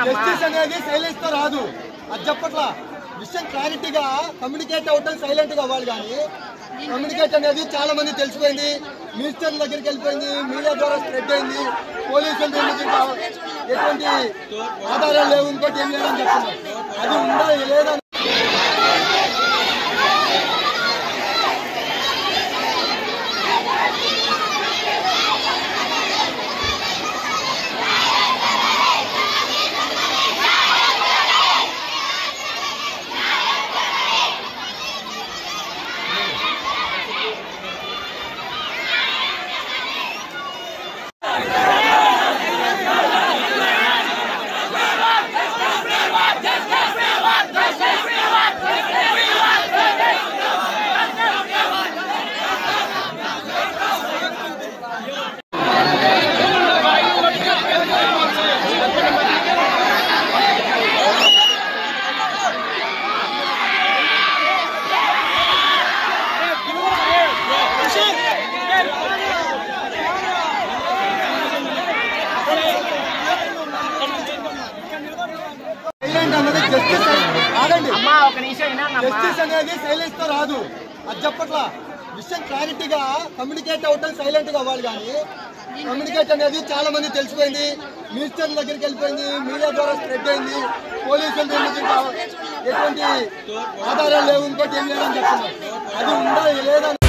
Justice అనేది silence తో రాదు. అది చెప్పట్లా విషయం క్లారిటీగా కమ్యూనికేట్ అవటం సైలెంట్ గా అవ్వాలి. కానీ కమ్యూనికేట్ అనేది చాలా మంది తెలిసిపోయింది, మినిస్టర్ దగ్గరికి వెళ్ళిపోయింది, మీడియా ద్వారా స్ప్రెడ్ అయింది, పోలీసులు ఎటువంటి ఆధారాలు లేవు, ఇంకోటి ఏం లేదని చెప్తున్నారు. అది ఉండాలి లేదా జస్టిస్ అనేది సైలెన్స్ తో రాదు. అది చెప్పట్లా విషయం క్లారిటీగా కమ్యూనికేట్ అవటం సైలెంట్ గా అవ్వాలి. కానీ కమ్యూనికేట్ అనేది చాలా మంది తెలిసిపోయింది, మినిస్టర్ దగ్గరికి వెళ్ళిపోయింది, మీడియా ద్వారా స్ప్రెడ్ అయింది, పోలీసులు ఎటువంటి ఆధారాలు లేవు, ఇంకోటి ఏం లేదని చెప్తున్నారు. అది ఉండాలి లేదా